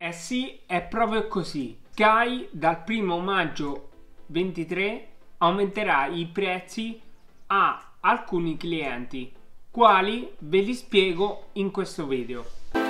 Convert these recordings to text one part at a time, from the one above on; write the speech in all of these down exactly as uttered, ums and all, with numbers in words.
Eh sì, è proprio così. Sky dal primo maggio ventitré aumenterà i prezzi a alcuni clienti, quali ve li spiego in questo video.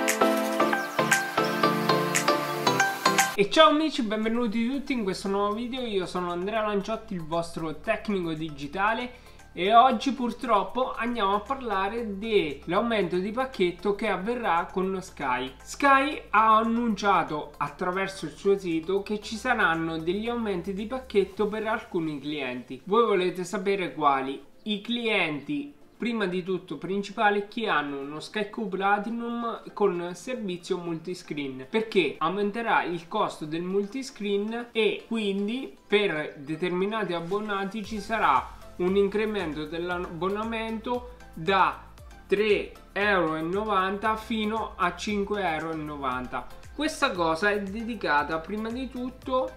E ciao amici, benvenuti tutti in questo nuovo video. Io sono Andrea Lanciotti, il vostro tecnico digitale, e oggi purtroppo andiamo a parlare dell'aumento di pacchetto che avverrà con Sky. Sky ha annunciato attraverso il suo sito che ci saranno degli aumenti di pacchetto per alcuni clienti. Voi volete sapere quali? I clienti prima di tutto principali che hanno uno Sky Q Platinum con servizio multiscreen, perché aumenterà il costo del multiscreen e quindi per determinati abbonati ci sarà un incremento dell'abbonamento da tre e novanta euro fino a cinque e novanta euro. Questa cosa è dedicata prima di tutto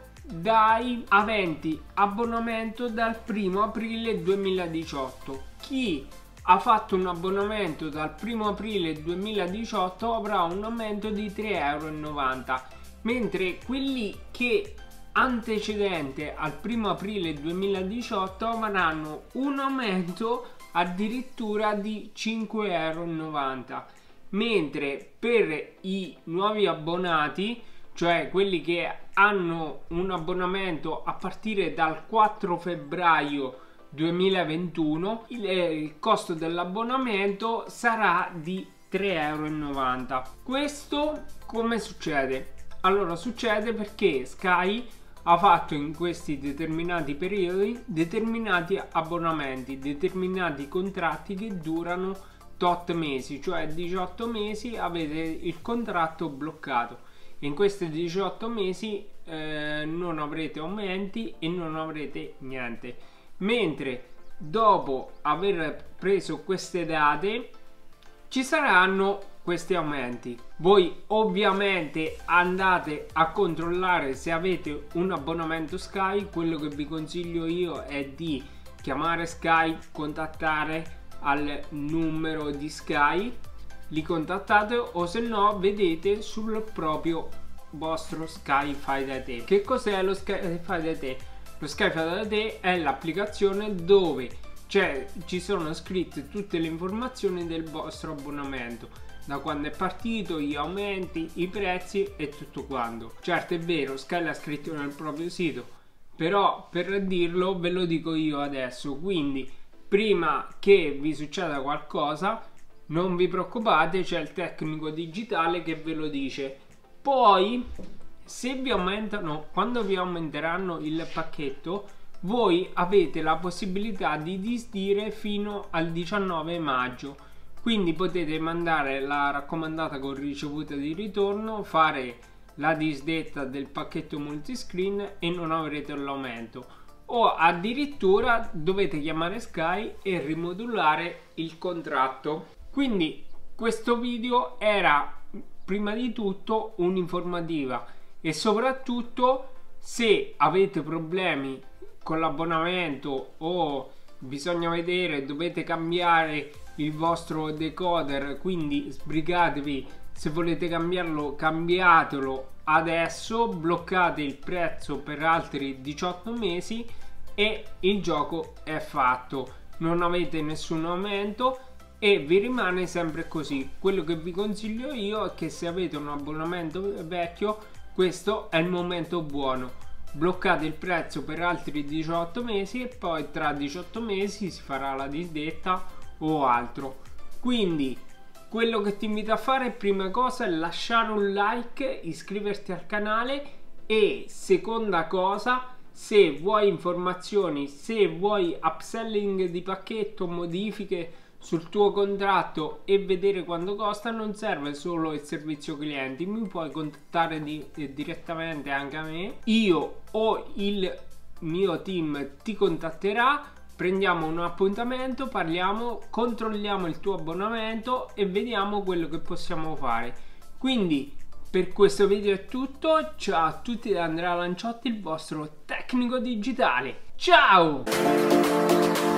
dai aventi abbonamento dal primo aprile duemiladiciotto. Chi ha fatto un abbonamento dal primo aprile duemiladiciotto avrà un aumento di tre e novanta euro, mentre quelli che antecedente al primo aprile duemiladiciotto avranno un aumento addirittura di cinque e novanta euro, mentre per i nuovi abbonati, cioè quelli che hanno un abbonamento a partire dal quattro febbraio duemilaventuno, il, il costo dell'abbonamento sarà di tre e novanta euro. Questo come succede? Allora succede perché Sky ha fatto in questi determinati periodi determinati abbonamenti, determinati contratti che durano tot mesi, cioè diciotto mesi avete il contratto bloccato, e in questi diciotto mesi eh, non avrete aumenti e non avrete niente, mentre dopo aver preso queste date ci saranno questi aumenti. Voi ovviamente andate a controllare se avete un abbonamento Sky. Quello che vi consiglio io è di chiamare Sky, contattare al numero di Sky, li contattate, o se no vedete sul proprio vostro Sky Fai da te. Che cos'è lo Sky Fai da te? Lo Sky Fai da te è l'applicazione dove cioè, ci sono scritte tutte le informazioni del vostro abbonamento, da quando è partito, gli aumenti, i prezzi e tutto quanto. Certo, è vero, Sky l'ha scritto nel proprio sito, però per dirlo ve lo dico io adesso, quindi prima che vi succeda qualcosa non vi preoccupate, c'è il tecnico digitale che ve lo dice. Poi se vi aumentano, quando vi aumenteranno il pacchetto, voi avete la possibilità di disdire fino al diciannove maggio, quindi potete mandare la raccomandata con ricevuta di ritorno, fare la disdetta del pacchetto multiscreen e non avrete l'aumento, o addirittura dovete chiamare Sky e rimodulare il contratto. Quindi questo video era prima di tutto un'informativa, e soprattutto se avete problemi con l'abbonamento o bisogna vedere, dovete cambiare il vostro decoder, quindi sbrigatevi, se volete cambiarlo cambiatelo adesso, bloccate il prezzo per altri diciotto mesi e il gioco è fatto, non avete nessun aumento e vi rimane sempre così. Quello che vi consiglio io è che se avete un abbonamento vecchio, questo è il momento buono, bloccate il prezzo per altri diciotto mesi e poi tra diciotto mesi si farà la disdetta o altro. Quindi quello che ti invito a fare, prima cosa, è lasciare un like, iscriverti al canale, e seconda cosa, se vuoi informazioni, se vuoi upselling di pacchetto, modifiche sul tuo contratto e vedere quanto costa, non serve solo il servizio clienti, mi puoi contattare di, eh, direttamente anche a me, io o il mio team ti contatterà, prendiamo un appuntamento, parliamo, controlliamo il tuo abbonamento e vediamo quello che possiamo fare. Quindi per questo video è tutto, ciao a tutti da Andrea Lanciotti, il vostro tecnico digitale, ciao!